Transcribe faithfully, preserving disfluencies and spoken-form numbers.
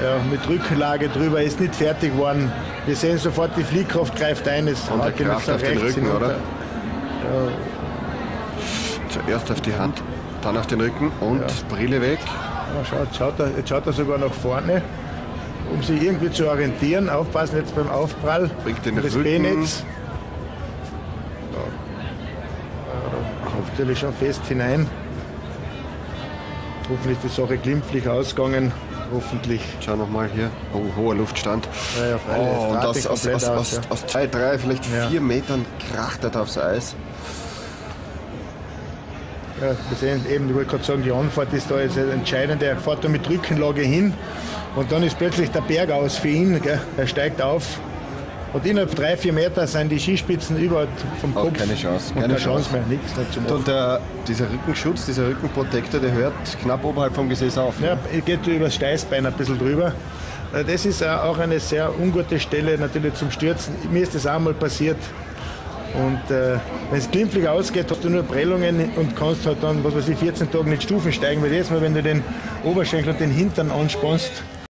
Ja, mit Rückenlage drüber, ist nicht fertig geworden. Wir sehen sofort, die Fliehkraft greift ein. Es Und der Kraft auf den Rücken, oder? Ja. Zuerst auf die Hand, dann auf den Rücken und ja. Brille weg. Ja, schaut, schaut er, jetzt schaut er sogar nach vorne, um sich irgendwie zu orientieren. Aufpassen jetzt beim Aufprall. Bringt den das Rücken. B-Netz. Ja. Ja, natürlich schon fest hinein. Hoffentlich ist die Sache glimpflich ausgegangen. Hoffentlich. Schau nochmal hier. Oh, hoher Luftstand. Ja, ja, oh, und aus, aus, aus, aus, ja. aus zwei, drei, vielleicht ja. vier Metern kracht er aufs Eis. Ja, wir sehen eben, ich wollte gerade sagen, die Anfahrt ist da jetzt entscheidend. Er fährt da mit Rückenlage hin und dann ist plötzlich der Berg aus für ihn. Gell? Er steigt auf und innerhalb drei, vier Meter sind die Skispitzen über vom Kopf. Oh, keine Chance, keine, keine Chance Chance mehr, nichts mehr zu machen. Und der, dieser Rückenschutz, dieser Rückenprotektor, der hört knapp oberhalb vom Gesäß auf. Ja, geht über das Steißbein ein bisschen drüber. Das ist auch eine sehr ungute Stelle natürlich zum Stürzen. Mir ist das auch mal passiert. Und äh, wenn es glimpflich ausgeht, hast du nur Prellungen und kannst halt dann, was weiß ich, vierzehn Tage nicht Stufen steigen, weil jedes Mal, wenn du den Oberschenkel und den Hintern anspannst,